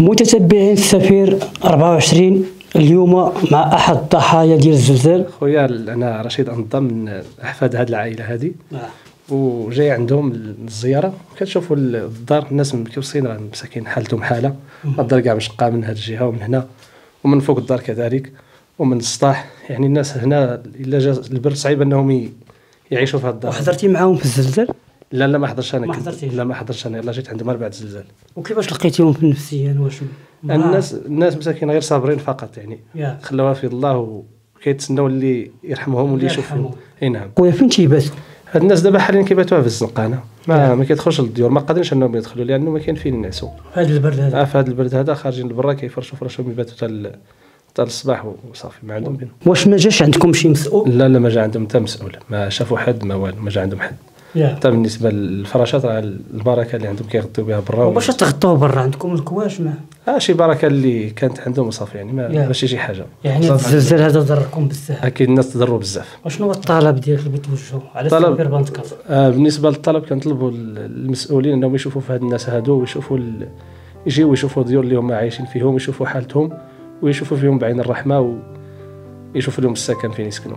متتبعين السفير 24 اليوم مع احد الضحايا ديال الزلزال. خويا انا رشيد انضم من احفاد هذه العائله هذه وجاي عندهم الزياره. كتشوفوا الدار الناس مكوسين مساكين حالتهم حاله. الدار كاع مشقه من هذه الجهه ومن هنا ومن فوق الدار كذلك ومن السطح. يعني الناس هنا الا جا البرد صعيب انهم يعيشوا في هذه الدار. وحضرتي معاهم في الزلزال؟ لا ما حضرتش انا. ما حضرتش انا، يلاه جيت عندهم 4 الزلزال. وكيفاش لقيتيهم في النفسيا؟ واش الناس مساكين غير صابرين فقط، يعني خلوها في الله وكيتسناو اللي يرحمهم واللي يشوفهم. اي نعم. خويا فين تيباتوا هاد الناس دابا حاليا كيباتوها في الزنقانه، ما كيدخلوش للديور، ما قادرينش انهم يدخلوا لانه ما كاين فين ينعسوا في هذا البرد هذا. في هذا البرد هذا خارجين لبرا كيفرشوا فراشهم يباتوا حتى الصباح وصافي ما عندهم بين. واش ما جاش عندكم شي مسؤول؟ لا ما جا عندهم حتى مسؤول، ما شافوا حد ما والو، ما جا عندهم حد. حتى بالنسبه للفراشات راه البركه اللي عندهم كيغطيو بها برا. وباش تغطوا برا عندكم الكواش ما شي بركه اللي كانت عندهم وصافي، يعني ماشي شي حاجه. يعني الزلزال هذا ضركم بزاف؟ اكيد الناس تضروا بزاف. وشنو هو الطلب ديالك اللي بتوجهوا على السفير بانتكات؟ بالنسبه للطلب كنطلبوا المسؤولين انهم يشوفوا في هاد الناس هادو ويشوفوا يجيو يشوفوا الديور اللي هما عايشين فيهم، يشوفوا حالتهم ويشوفوا فيهم بعين الرحمه ويشوفوا لهم السكن فين يسكنوا.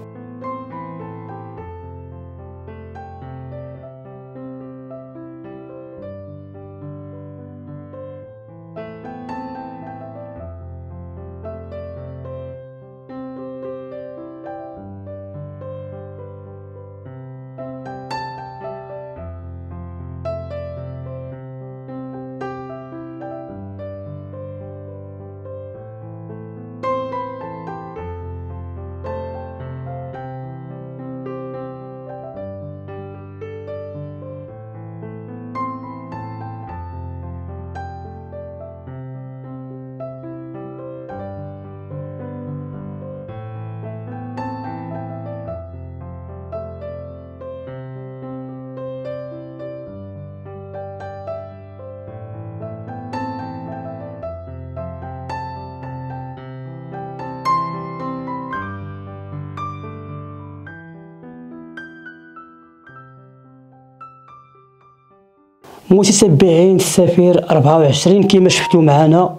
متتبعين السفير 24 كما شفتوا معنا،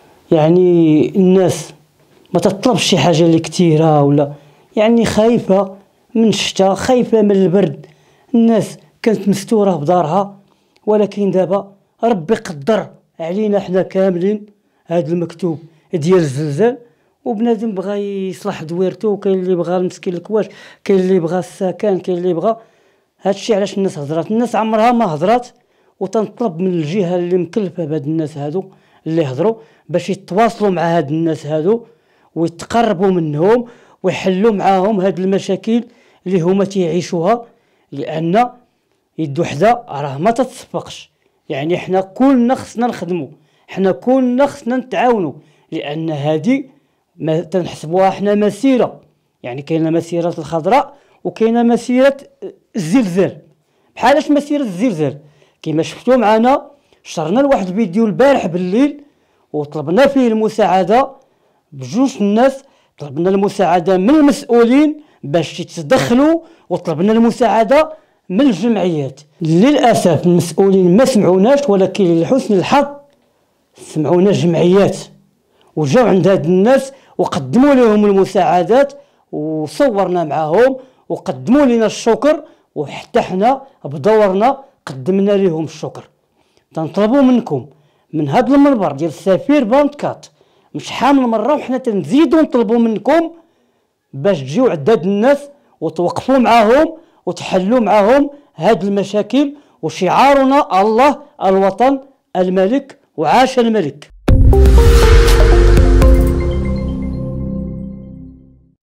يعني الناس ما تطلبش شي حاجه اللي كثيره ولا يعني خايفه من الشتاء، خايفه من البرد. الناس كانت مستوره بدارها، ولكن دابا ربي قدر علينا حنا كاملين هذا المكتوب ديال الزلزال، وبنادم بغى يصلح دويرته، كاين اللي بغى المسكين الكواش، كاين اللي بغى السكن، كاين اللي بغى هادشي. علاش الناس هضرات؟ الناس عمرها ما هضرات، وتنطلب من الجهه اللي مكلفه بهاد الناس هادو اللي هضروا باش يتواصلوا مع هاد الناس هادو ويتقربوا منهم ويحلوا معاهم هاد المشاكل اللي هما تيعيشوها، لان يد وحده راه ما تتصفقش. يعني حنا كلنا خصنا نخدموا، حنا كلنا خصنا نتعاونوا، لان هادي ما تنحسبوها حنا مسيره. يعني كاينه مسيره الخضراء وكاينه مسيره الزلزال. بحالاش مسيره الزلزال؟ كما شفتوا معنا شرنا لواحد الفيديو البارح بالليل وطلبنا فيه المساعده بجوج الناس، طلبنا المساعده من المسؤولين باش يتدخلوا، وطلبنا المساعده من الجمعيات. للاسف المسؤولين ما سمعوناش، ولكن لحسن الحظ سمعونا الجمعيات وجاو عند هاد الناس وقدموا لهم المساعدات وصورنا معاهم وقدموا لنا الشكر، وحتى حنا بدورنا قدمنا لهم الشكر. تنطلبوا منكم من هذا المنبر ديال السفير بانتكات مش حامل مره، وحنا تنزيدوا نطلبوا منكم باش تجيو عند الناس وتوقفوا معاهم وتحلوا معاهم هاد المشاكل. وشعارنا الله الوطن الملك وعاش الملك.